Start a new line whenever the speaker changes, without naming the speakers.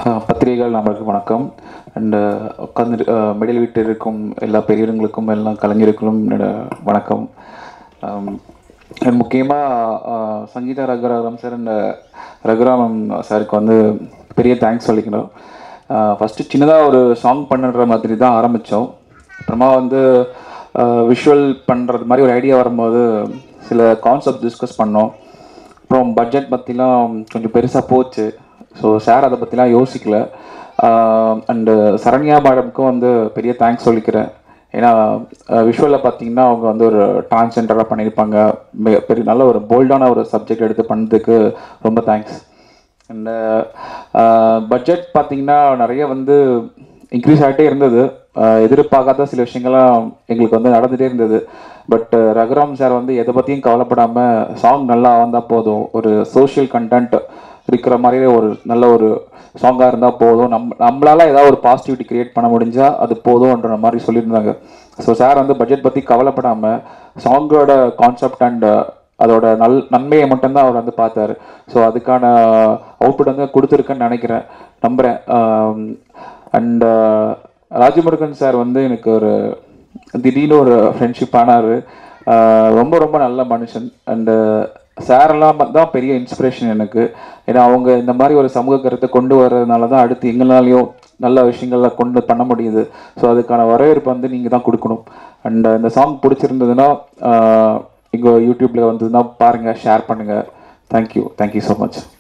பத்திரிகைகள் நம்மளுக்கு வணக்கம். அண்டு உட்காந்து மிடில் வீட்டில் இருக்கும் எல்லா பெரியவங்களுக்கும் எல்லா கலைஞர்களுக்கும் வணக்கம். முக்கியமாக சங்கீதா ரகுராம் சார் அண்ட் ரகுராமன் சாருக்கு வந்து பெரிய தேங்க்ஸ் சொல்லிக்கணும். ஃபஸ்ட்டு சின்னதாக ஒரு சாங் பண்ணுற மாதிரி தான் ஆரம்பித்தோம். அப்புறமா வந்து விஷுவல் பண்ணுறது மாதிரி ஒரு ஐடியா வரும்போது சில கான்செப்ட் டிஸ்கஸ் பண்ணோம். அப்புறம் பட்ஜெட் பற்றிலாம் கொஞ்சம் பெருசாக போச்சு. ஸோ சார் அதை பற்றிலாம் யோசிக்கல. அண்டு சரண்யா மேடம்க்கும் வந்து பெரிய தேங்க்ஸ் சொல்லிக்கிறேன். ஏன்னா விஷுவலில் பார்த்தீங்கன்னா அவங்க வந்து ஒரு டிரான்ஸ்ஜெண்டராக பண்ணியிருப்பாங்க. பெரிய நல்ல ஒரு போல்டான ஒரு சப்ஜெக்ட் எடுத்து பண்ணதுக்கு ரொம்ப தேங்க்ஸ். அண்டு பட்ஜெட் பார்த்தீங்கன்னா நிறைய வந்து இன்க்ரீஸ் ஆகிட்டே இருந்தது. எதிர்பார்க்காத சில விஷயங்கள்லாம் எங்களுக்கு வந்து நடந்துகிட்டே இருந்தது. பட் ரகுராம் சார் வந்து எதை பற்றியும் கவலைப்படாமல் சாங் நல்லா வந்தால் போதும், ஒரு சோஷியல் கண்டென்ட் இருக்கிற மாதிரியே ஒரு நல்ல ஒரு சாங்காக இருந்தால் போதும், நம்மளால ஏதாவது ஒரு பாசிட்டிவிட்டி க்ரியேட் பண்ண முடிஞ்சால் அது போதும்ன்ற மாதிரி சொல்லியிருந்தாங்க. ஸோ சார் வந்து பட்ஜெட் பற்றி கவலைப்படாமல் சாங்கோட கான்செப்ட் அண்ட் அதோட நன்மையை மட்டும்தான் அவர் வந்து பார்த்தாரு. ஸோ அதுக்கான அவுட்புட் வந்து கொடுத்துருக்கேன்னு நினைக்கிறேன், நம்புகிறேன். அண்ட் ராஜமுருகன் சார் வந்து எனக்கு ஒரு திடீர்னு ஒரு ஃப்ரெண்ட்ஷிப் ஆனார். ரொம்ப ரொம்ப நல்ல மனுஷன். அண்டு சாரெல்லாம் தான் பெரிய இன்ஸ்பிரேஷன் எனக்கு. ஏன்னா அவங்க இந்த மாதிரி ஒரு சமூக கருத்தை கொண்டு வர்றதுனால தான் அடுத்து எங்களாலையும் நல்ல விஷயங்கள்ல கொண்டு பண்ண முடியுது. ஸோ அதுக்கான வரவேற்பு வந்து நீங்கள் தான் கொடுக்கணும். அண்ட் இந்த சாங் பிடிச்சிருந்ததுன்னா எங்கள் யூடியூப்பில் வந்ததுன்னா பாருங்கள், ஷேர் பண்ணுங்கள். Thank you so much.